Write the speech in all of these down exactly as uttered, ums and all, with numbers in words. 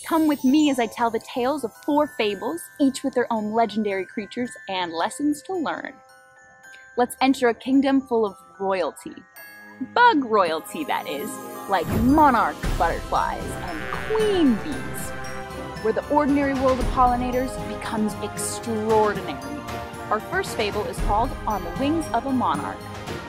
Come with me as I tell the tales of four fables, each with their own legendary creatures and lessons to learn. Let's enter a kingdom full of royalty. Bug royalty, that is, like monarch butterflies and queen bees, where the ordinary world of pollinators becomes extraordinary. Our first fable is called On the Wings of a Monarch.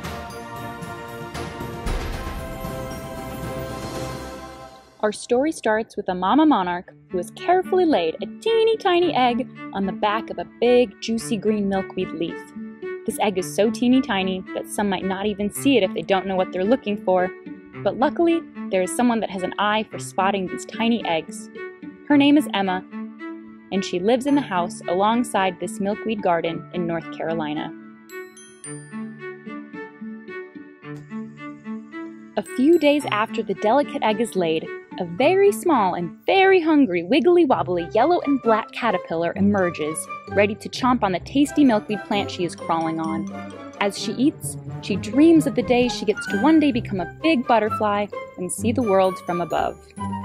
Our story starts with a mama monarch who has carefully laid a teeny tiny egg on the back of a big, juicy green milkweed leaf. This egg is so teeny tiny that some might not even see it if they don't know what they're looking for. But luckily, there is someone that has an eye for spotting these tiny eggs. Her name is Emma, and she lives in the house alongside this milkweed garden in North Carolina. A few days after the delicate egg is laid, a very small and very hungry, wiggly-wobbly yellow and black caterpillar emerges, ready to chomp on the tasty milkweed plant she is crawling on. As she eats, she dreams of the day she gets to one day become a big butterfly and see the world from above.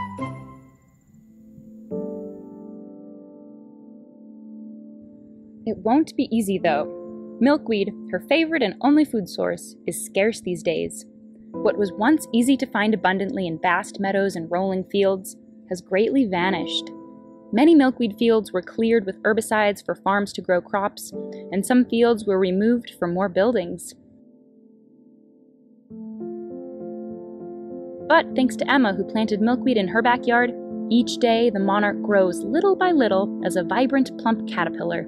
It won't be easy, though. Milkweed, her favorite and only food source, is scarce these days. What was once easy to find abundantly in vast meadows and rolling fields has greatly vanished. Many milkweed fields were cleared with herbicides for farms to grow crops, and some fields were removed for more buildings. But thanks to Emma, who planted milkweed in her backyard, each day the monarch grows little by little as a vibrant, plump caterpillar.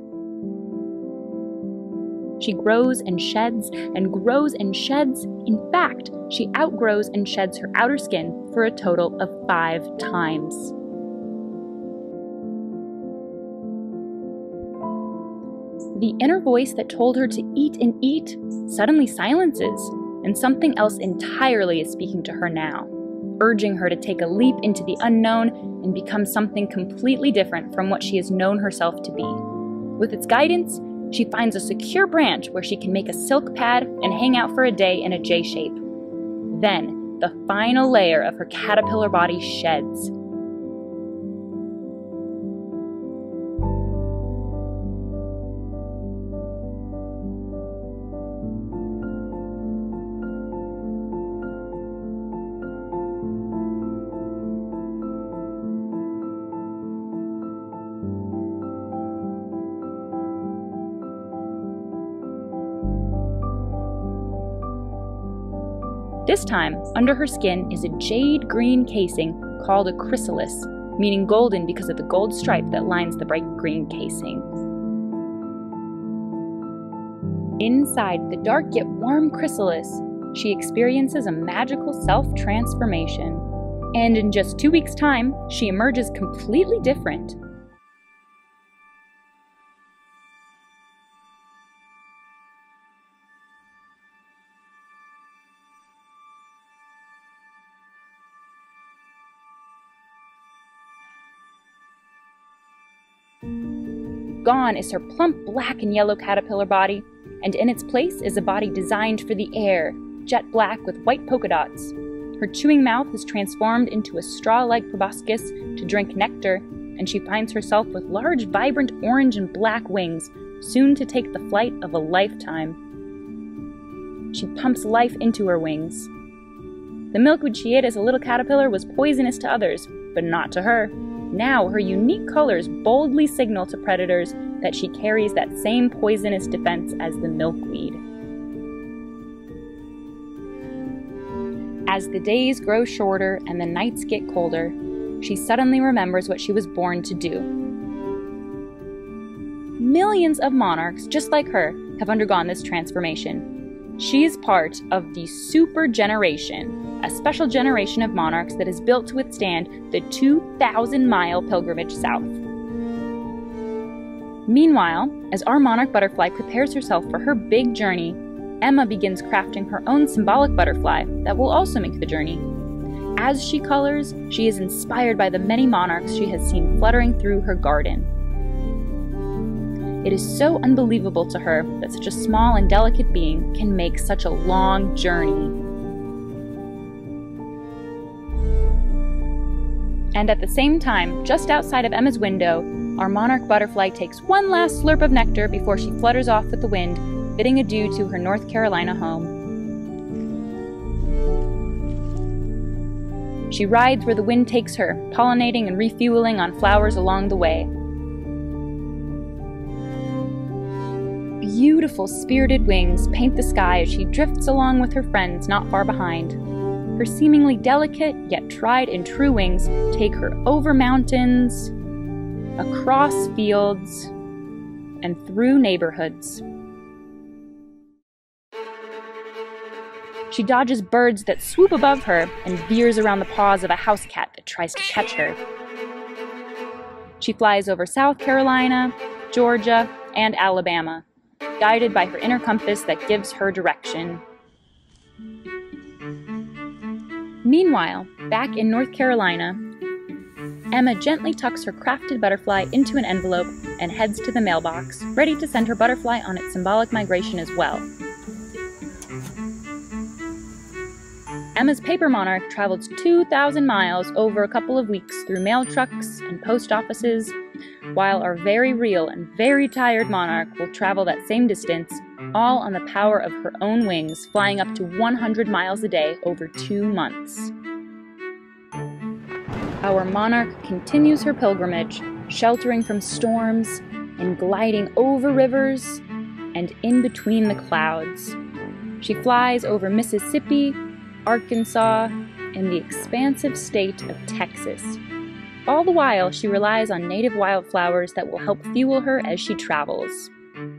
She grows and sheds and grows and sheds. In fact, she outgrows and sheds her outer skin for a total of five times. The inner voice that told her to eat and eat suddenly silences, and something else entirely is speaking to her now, urging her to take a leap into the unknown and become something completely different from what she has known herself to be. With its guidance, she finds a secure branch where she can make a silk pad and hang out for a day in a J shape. Then, the final layer of her caterpillar body sheds. This time, under her skin is a jade green casing called a chrysalis, meaning golden because of the gold stripe that lines the bright green casing. Inside the dark yet warm chrysalis, she experiences a magical self-transformation. And in just two weeks' time, she emerges completely different. Gone is her plump black and yellow caterpillar body, and in its place is a body designed for the air, jet black with white polka dots. Her chewing mouth is transformed into a straw-like proboscis to drink nectar, and she finds herself with large, vibrant orange and black wings, soon to take the flight of a lifetime. She pumps life into her wings. The milkweed she ate as a little caterpillar was poisonous to others, but not to her. Now, her unique colors boldly signal to predators that she carries that same poisonous defense as the milkweed. As the days grow shorter and the nights get colder, she suddenly remembers what she was born to do. Millions of monarchs, just like her, have undergone this transformation. She is part of the super generation, a special generation of monarchs that is built to withstand the two thousand mile pilgrimage south. Meanwhile, as our monarch butterfly prepares herself for her big journey, Emma begins crafting her own symbolic butterfly that will also make the journey. As she colors, she is inspired by the many monarchs she has seen fluttering through her garden. It is so unbelievable to her that such a small and delicate being can make such a long journey. And at the same time, just outside of Emma's window, our monarch butterfly takes one last slurp of nectar before she flutters off with the wind, bidding adieu to her North Carolina home. She rides where the wind takes her, pollinating and refueling on flowers along the way. Beautiful, spirited wings paint the sky as she drifts along with her friends not far behind. Her seemingly delicate, yet tried and true wings take her over mountains, across fields, and through neighborhoods. She dodges birds that swoop above her and veers around the paws of a house cat that tries to catch her. She flies over South Carolina, Georgia, and Alabama, guided by her inner compass that gives her direction. Meanwhile, back in North Carolina, Emma gently tucks her crafted butterfly into an envelope and heads to the mailbox, ready to send her butterfly on its symbolic migration as well. Emma's paper monarch travels two thousand miles over a couple of weeks through mail trucks and post offices, while our very real and very tired monarch will travel that same distance, all on the power of her own wings, flying up to one hundred miles a day over two months. Our monarch continues her pilgrimage, sheltering from storms and gliding over rivers and in between the clouds. She flies over Mississippi, Arkansas, and the expansive state of Texas. All the while, she relies on native wildflowers that will help fuel her as she travels.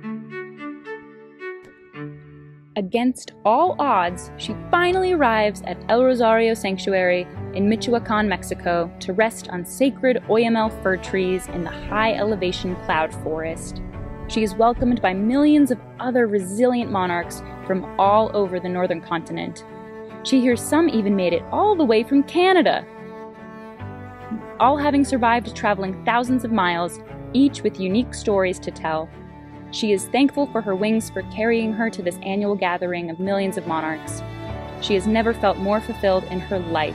Against all odds, she finally arrives at El Rosario Sanctuary in Michoacan, Mexico, to rest on sacred Oyamel fir trees in the high-elevation cloud forest. She is welcomed by millions of other resilient monarchs from all over the northern continent. She hears some even made it all the way from Canada, all having survived traveling thousands of miles, each with unique stories to tell. She is thankful for her wings for carrying her to this annual gathering of millions of monarchs. She has never felt more fulfilled in her life.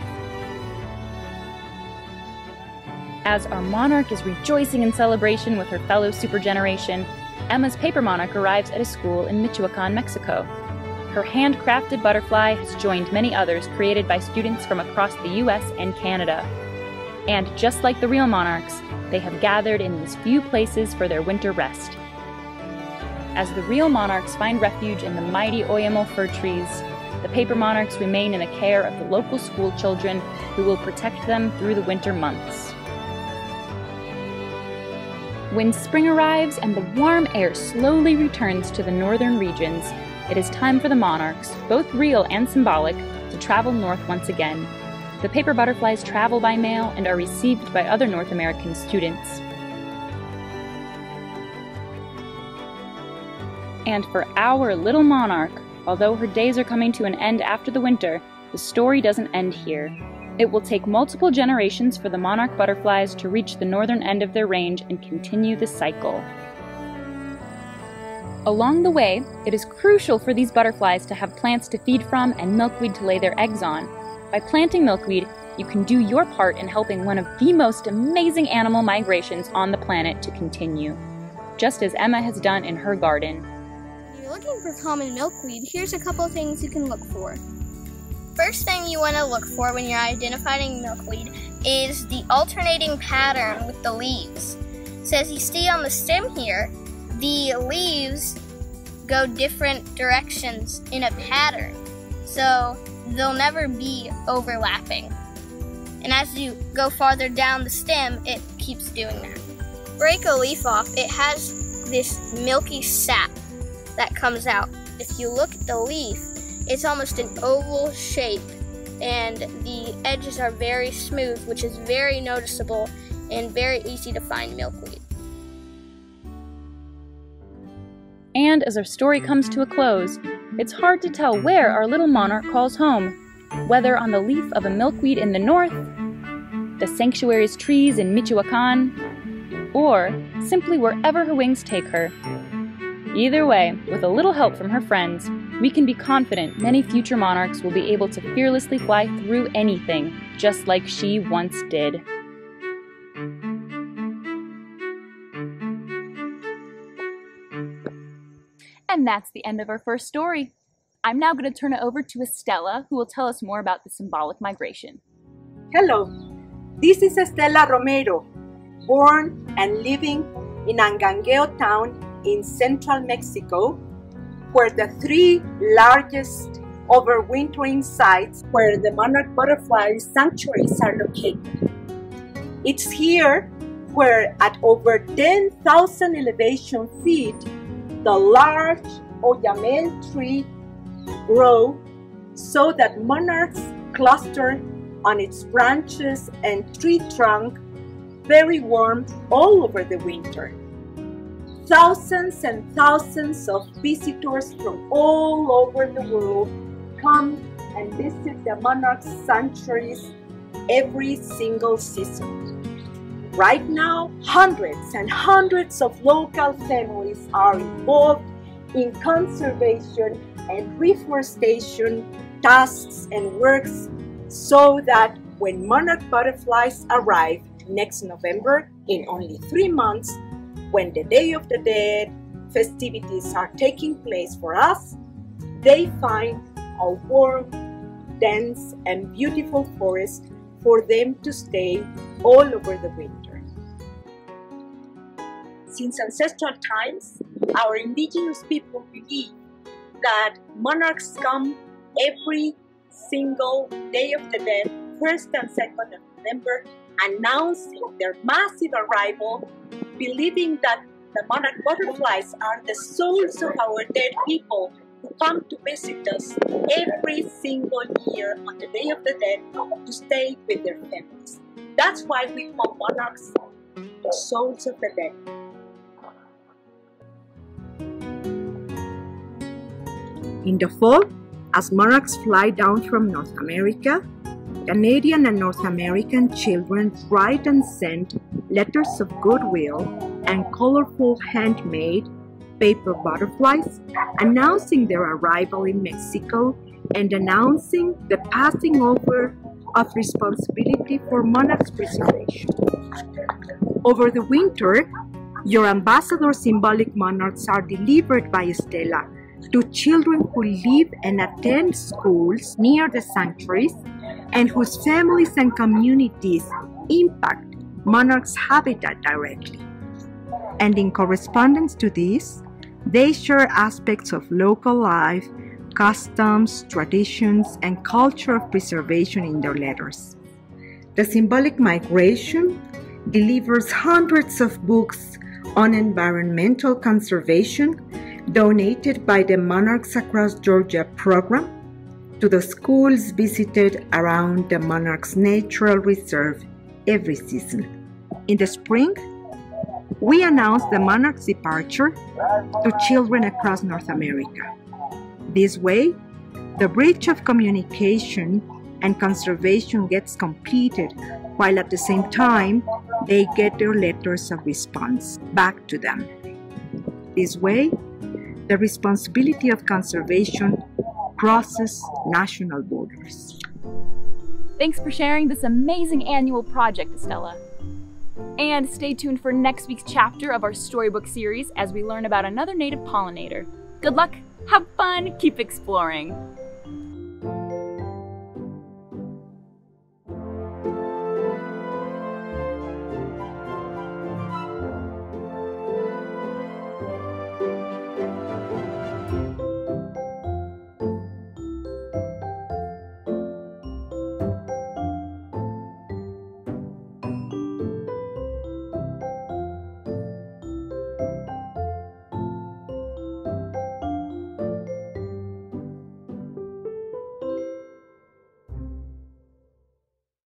As our monarch is rejoicing in celebration with her fellow supergeneration, Emma's paper monarch arrives at a school in Michoacan, Mexico. Her handcrafted butterfly has joined many others created by students from across the U S and Canada. And just like the real monarchs, they have gathered in these few places for their winter rest. As the real monarchs find refuge in the mighty Oyamel fir trees, the paper monarchs remain in the care of the local school children who will protect them through the winter months. When spring arrives and the warm air slowly returns to the northern regions, it is time for the monarchs, both real and symbolic, to travel north once again. The paper butterflies travel by mail and are received by other North American students. And for our little monarch, although her days are coming to an end after the winter, the story doesn't end here. It will take multiple generations for the monarch butterflies to reach the northern end of their range and continue the cycle. Along the way, it is crucial for these butterflies to have plants to feed from and milkweed to lay their eggs on. By planting milkweed, you can do your part in helping one of the most amazing animal migrations on the planet to continue, just as Emma has done in her garden. If you're looking for common milkweed, here's a couple of things you can look for. First thing you want to look for when you're identifying milkweed is the alternating pattern with the leaves. So as you see on the stem here, the leaves go different directions in a pattern, so they'll never be overlapping. And as you go farther down the stem, it keeps doing that. Break a leaf off, it has this milky sap that comes out. If you look at the leaf, it's almost an oval shape, and the edges are very smooth, which is very noticeable and very easy to find milkweed. And as our story comes to a close, it's hard to tell where our little monarch calls home, whether on the leaf of a milkweed in the north, the sanctuary's trees in Michoacan, or simply wherever her wings take her. Either way, with a little help from her friends, we can be confident many future monarchs will be able to fearlessly fly through anything, just like she once did. And that's the end of our first story. I'm now going to turn it over to Estella, who will tell us more about the symbolic migration. Hello, this is Estella Romero, born and living in Angangueo town in central Mexico, where the three largest overwintering sites where the monarch butterfly sanctuaries are located. It's here where at over ten thousand elevation feet, the large oyamel tree grow so that monarchs cluster on its branches and tree trunk, very warm all over the winter. Thousands and thousands of visitors from all over the world come and visit the monarch sanctuaries every single season. Right now, hundreds and hundreds of local families are involved in conservation and reforestation tasks and works so that when monarch butterflies arrive next November, in only three months, when the Day of the Dead festivities are taking place for us, they find a warm, dense, and beautiful forest for them to stay all over the winter. Since ancestral times, our indigenous people believe that monarchs come every single Day of the Dead, first and second of November, announcing their massive arrival, believing that the monarch butterflies are the souls of our dead people who come to visit us every single year on the Day of the Dead to stay with their families. That's why we call monarchs the souls of the dead. In the fall, as monarchs fly down from North America, Canadian and North American children write and send letters of goodwill and colorful handmade paper butterflies announcing their arrival in Mexico and announcing the passing over of responsibility for monarchs preservation. Over the winter, your ambassador symbolic monarchs are delivered by Estella to children who live and attend schools near the sanctuaries and whose families and communities impact monarchs' habitat directly. And in correspondence to this, they share aspects of local life, customs, traditions, and culture of preservation in their letters. The symbolic migration delivers hundreds of books on environmental conservation donated by the Monarchs Across Georgia program to the schools visited around the Monarchs Natural Reserve every season. In the spring, we announced the monarch's departure to children across North America. This way, the bridge of communication and conservation gets completed, while at the same time, they get their letters of response back to them. This way, the responsibility of conservation crosses national borders. Thanks for sharing this amazing annual project, Estella. And stay tuned for next week's chapter of our storybook series as we learn about another native pollinator. Good luck, have fun, keep exploring!